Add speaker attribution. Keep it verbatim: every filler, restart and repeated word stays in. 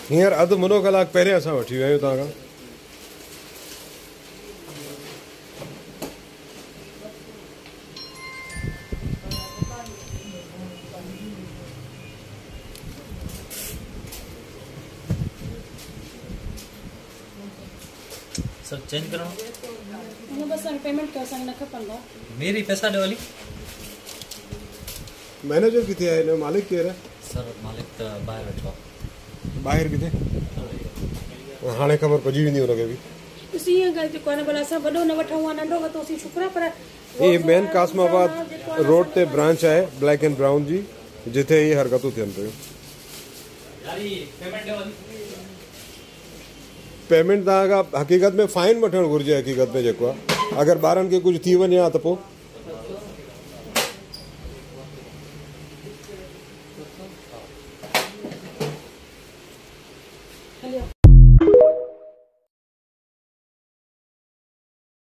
Speaker 1: हींअर अधु मुनो कलाक पहिरियों असां वठी विया आहियूं तव्हां खां।
Speaker 2: सर चेंज करो
Speaker 3: बस पेमेंट कर संग न खपंदा
Speaker 2: मेरी पैसा दे वाली
Speaker 1: मैनेजर किथे आहे, हिन मालिक केरु आहे?
Speaker 2: सर मालिक त ॿाहिरि वेठो आहे।
Speaker 1: ॿाहिरि किथे? हाणे ख़बर पइजी वेंदी हुनखे बि।
Speaker 3: ॾिसी ईअं ॻाल्हि जेको आहे न भला असां वॾो न वठूं आ नंढो वरितोसीं शुक्र आहे, पर
Speaker 1: ये मेन कासमाबाद रोड ते ब्रांच आहे ब्लैक एंड ब्राउन जी, जिथे ये हरकतूं थियनि पियूं। पेमेंट तव्हां खां हक़ीक़त में फाइन वठणु घुरिजे। हक़ीक़त में जेको आहे अगरि ॿारनि खे कुझु थी वञे हा त पोइ